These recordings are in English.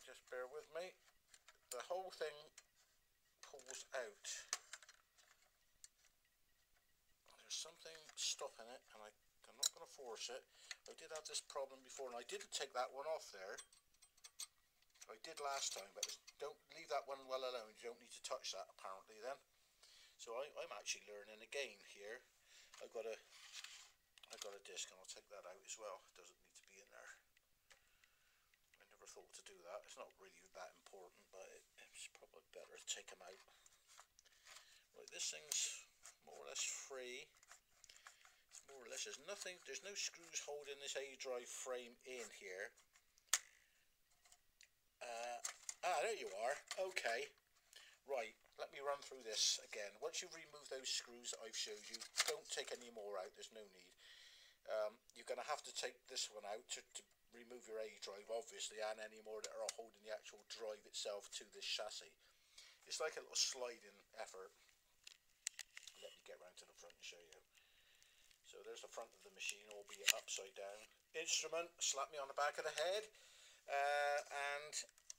just bear with me. The whole thing pulls out. There's something stopping it, and I'm not going to force it. I did have this problem before, and I didn't take that one off there. I did last time, but don't leave that one well alone. You don't need to touch that apparently then. So I'm actually learning again here. I've got a disc, and I'll take that out as well. It doesn't need to be in there. I never thought to do that. It's not really that important, but it's probably better to take them out. Right, this thing's more or less free. More or less, there's no screws holding this A drive frame in here. There you are. Okay. Right, let me run through this again. Once you've removed those screws that I've showed you, don't take any more out, there's no need. You're going to have to take this one out to remove your A drive, obviously, and any more that are holding the actual drive itself to this chassis. It's like a little sliding effort. Let me get round to the front and show you. So there's the front of the machine, albeit upside down. Instrument, slap me on the back of the head, and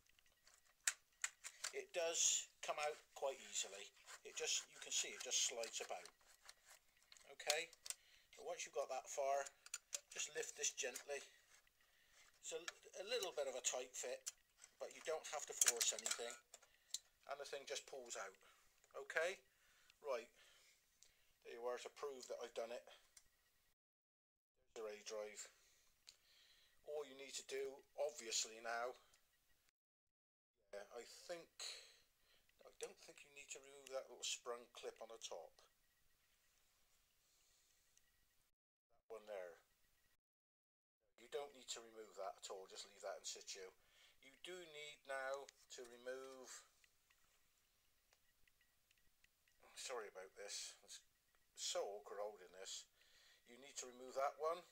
it does come out quite easily. You can see it just slides about. Okay, so once you've got that far, just lift this gently. It's a little bit of a tight fit, but you don't have to force anything, and the thing just pulls out. Okay, right, there you are to prove that I've done it. There's your A drive. All you need to do, obviously now, I don't think you need to remove that little sprung clip on the top. That one there. You don't need to remove that at all, just leave that in situ. You do need now to remove, sorry about this, it's so awkward holding this. You need to remove that one,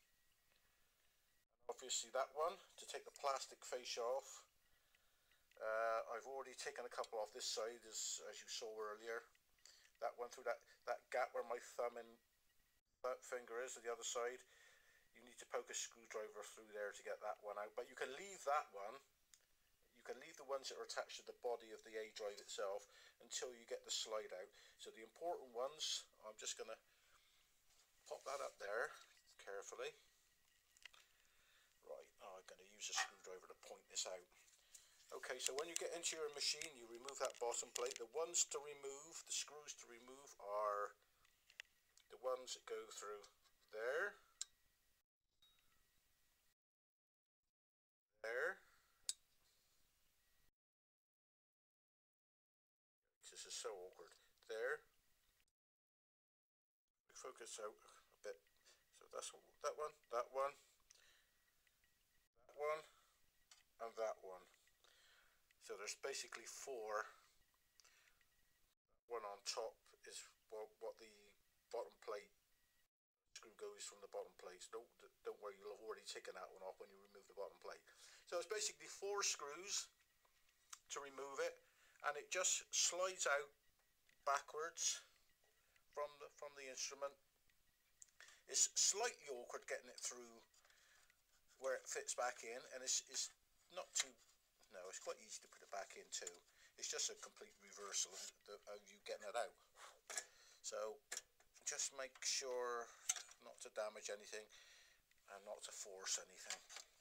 and obviously that one, to take the plastic fascia off. I've already taken a couple off this side, as you saw earlier. That one through that gap where my thumb and finger is, to the other side. You need to poke a screwdriver through there to get that one out. But you can leave that one. You can leave the ones that are attached to the body of the A drive itself until you get the slide out. So the important ones, I'm just going to pop that up there carefully. Right, I'm going to use a screwdriver to point this out. Okay, so when you get into your machine, you remove that bottom plate. The ones to remove, the screws to remove, are the ones that go through there, there. This is so awkward. There. Focus out a bit. So that's that one, that one, that one, and that one. So there's basically four. One on top is what the bottom plate screw goes from the bottom plates. Don't worry, you'll have already taken that one off when you remove the bottom plate. So it's basically four screws to remove it, and it just slides out backwards from the instrument. It's slightly awkward getting it through where it fits back in, and it's not too. No, it's quite easy to put it back in too. It's just a complete reversal of you getting it out. So just make sure not to damage anything and not to force anything.